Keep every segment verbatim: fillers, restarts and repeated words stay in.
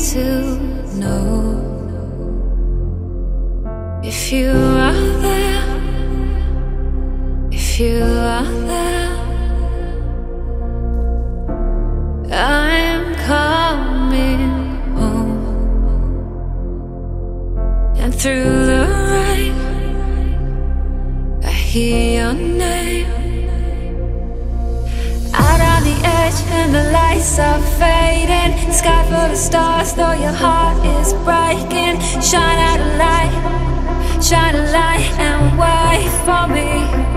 to know if you are there, if you are there. I am coming home, and through the rain I hear your name. Out on the edge and the lights are fading, sky full of stars though your heart is breaking. Shine out a light, shine a light and wait for me.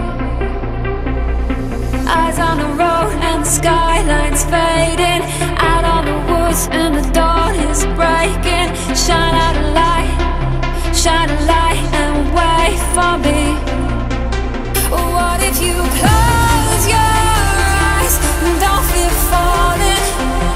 Eyes on the road and the skyline's fading. Out on the woods and the dawn is breaking. Shine out a light, shine a light and wait for me. What if you close your eyes and don't feel falling?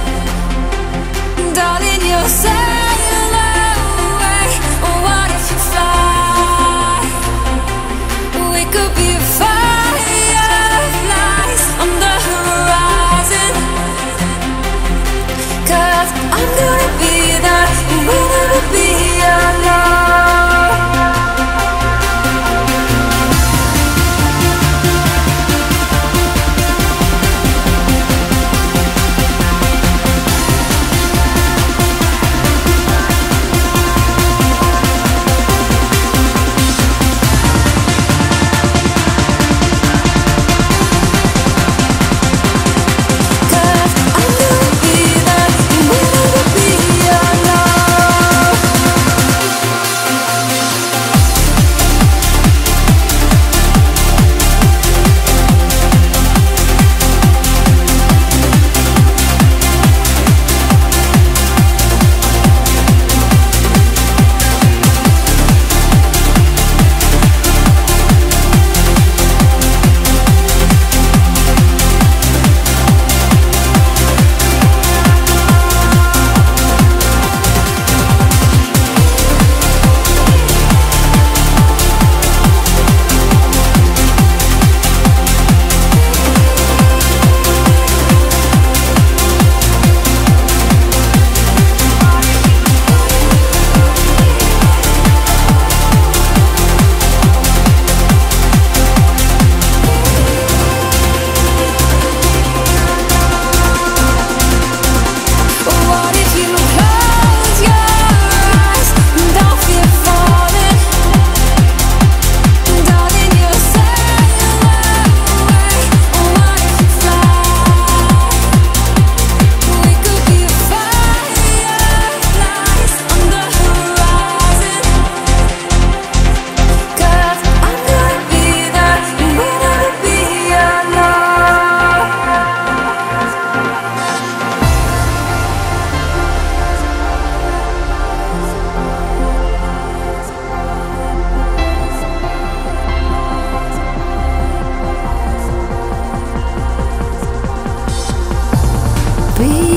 Darling, you'll sail away. What if you fly? We could be fireflies on the horizon. 'Cause I'm gonna be there, we'll never be alone. Be